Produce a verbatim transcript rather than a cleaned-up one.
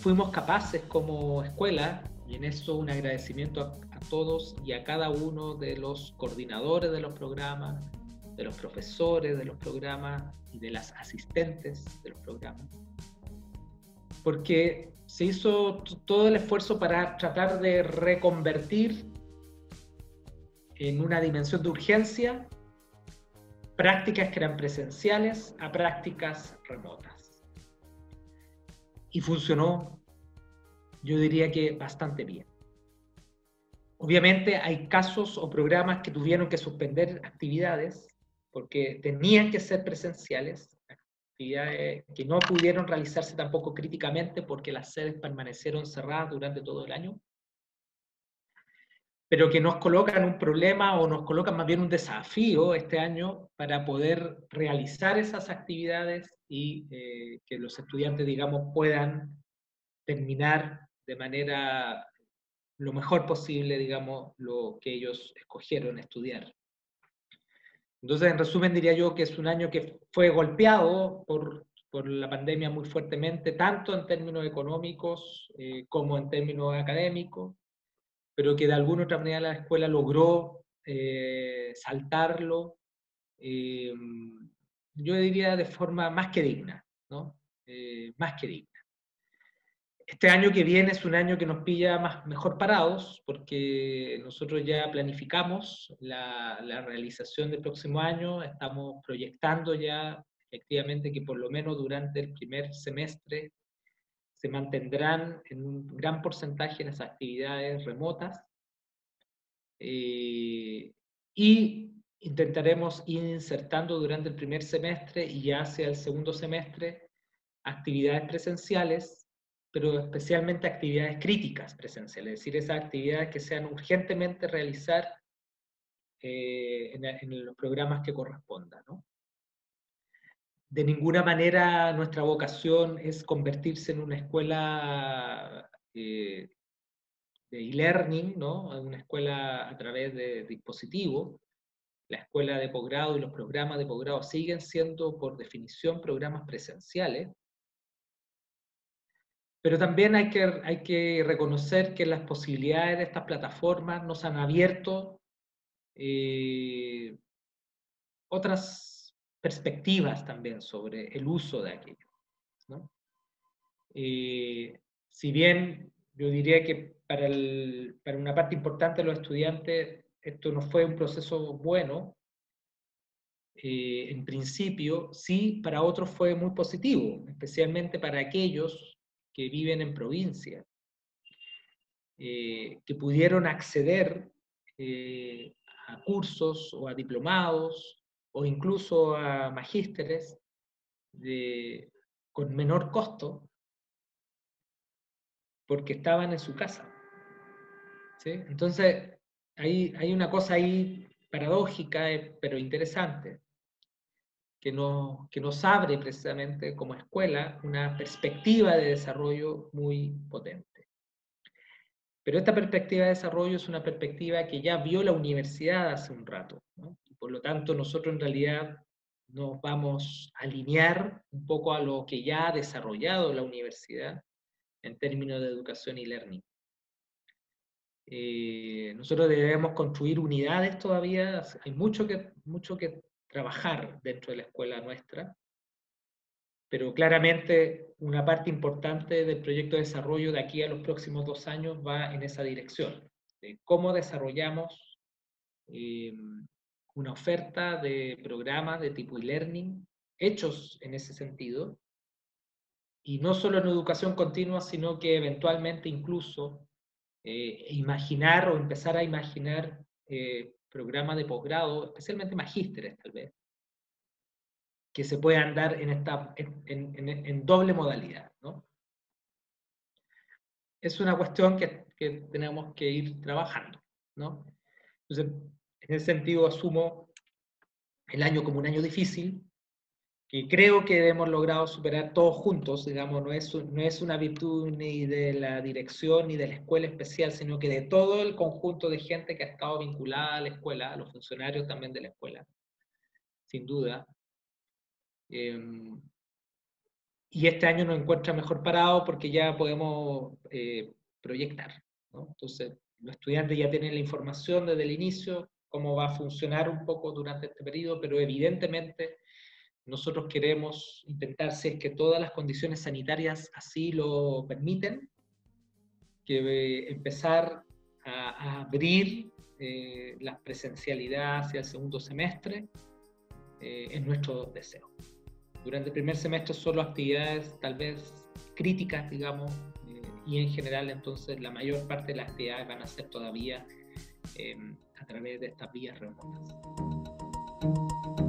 fuimos capaces como escuela, y en eso un agradecimiento a, a todos y a cada uno de los coordinadores de los programas, de los profesores de los programas y de las asistentes de los programas, porque se hizo todo el esfuerzo para tratar de reconvertir en una dimensión de urgencia prácticas que eran presenciales a prácticas remotas. Y funcionó, yo diría que bastante bien. Obviamente hay casos o programas que tuvieron que suspender actividades porque tenían que ser presenciales, actividades que no pudieron realizarse tampoco críticamente porque las sedes permanecieron cerradas durante todo el año, pero que nos colocan un problema o nos colocan más bien un desafío este año para poder realizar esas actividades y eh, que los estudiantes, digamos, puedan terminar de manera lo mejor posible, digamos, lo que ellos escogieron estudiar. Entonces, en resumen, diría yo que es un año que fue golpeado por, por la pandemia muy fuertemente, tanto en términos económicos eh, como en términos académicos, pero que de alguna otra manera la escuela logró eh, saltarlo, eh, yo diría de forma más que digna, ¿no? Eh, más que digna. Este año que viene es un año que nos pilla más, mejor parados, porque nosotros ya planificamos la, la realización del próximo año, estamos proyectando ya efectivamente que por lo menos durante el primer semestre se mantendrán en un gran porcentaje en esas actividades remotas, eh, y intentaremos ir insertando durante el primer semestre y ya hacia el segundo semestre actividades presenciales, pero especialmente actividades críticas presenciales, es decir, esas actividades que sean urgentemente realizar eh, en, en los programas que correspondan, ¿no? De ninguna manera nuestra vocación es convertirse en una escuela eh, de e-learning, ¿no? Una escuela a través de dispositivos. La escuela de posgrado y los programas de posgrado siguen siendo, por definición, programas presenciales, pero también hay que, hay que reconocer que las posibilidades de estas plataformas nos han abierto eh, otras perspectivas también sobre el uso de aquello, ¿no? Eh, si bien yo diría que para, el, para una parte importante de los estudiantes esto no fue un proceso bueno, eh, en principio, sí, para otros fue muy positivo, especialmente para aquellos que viven en provincia, eh, que pudieron acceder eh, a cursos o a diplomados o incluso a magísteres de, con menor costo porque estaban en su casa, ¿sí? Entonces, hay, hay una cosa ahí paradójica, eh, pero interesante, que nos, que nos abre precisamente como escuela una perspectiva de desarrollo muy potente. Pero esta perspectiva de desarrollo es una perspectiva que ya vio la universidad hace un rato, ¿no? Por lo tanto, nosotros en realidad nos vamos a alinear un poco a lo que ya ha desarrollado la universidad en términos de educación y learning. Eh, nosotros debemos construir unidades todavía, hay mucho que, mucho que trabajar dentro de la escuela nuestra, pero claramente una parte importante del proyecto de desarrollo de aquí a los próximos dos años va en esa dirección, de cómo desarrollamos eh, una oferta de programas de tipo e-learning hechos en ese sentido, y no solo en educación continua, sino que eventualmente incluso eh, imaginar o empezar a imaginar eh, programas de posgrado, especialmente magísteres tal vez, que se puedan dar en, esta, en, en, en doble modalidad, ¿no? Es una cuestión que, que tenemos que ir trabajando, ¿no? Entonces, en ese sentido asumo el año como un año difícil, que creo que hemos logrado superar todos juntos, digamos, no es, no es una virtud ni de la dirección ni de la escuela especial, sino que de todo el conjunto de gente que ha estado vinculada a la escuela, a los funcionarios también de la escuela, sin duda. Eh, y este año nos encuentra mejor parado porque ya podemos eh, proyectar, ¿no? Entonces, los estudiantes ya tienen la información desde el inicio, cómo va a funcionar un poco durante este periodo, pero evidentemente nosotros queremos intentar, si es que todas las condiciones sanitarias así lo permiten, que eh, empezar a, a abrir eh, la presencialidad hacia el segundo semestre, eh, es nuestro deseo. Durante el primer semestre solo actividades tal vez críticas, digamos, eh, y en general entonces la mayor parte de las actividades van a ser todavía eh, a través de estas vías remotas.